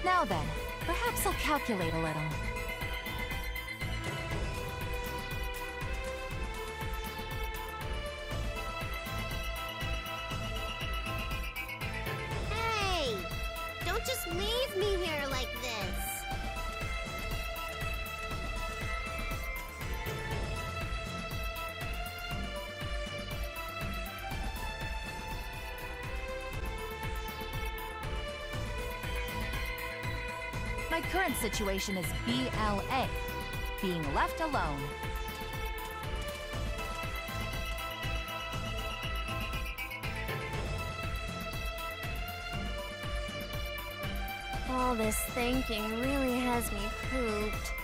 Now then, perhaps I'll calculate a little. Hey! Don't just leave me here like this! My current situation is BLA, being left alone. All this thinking really has me pooped.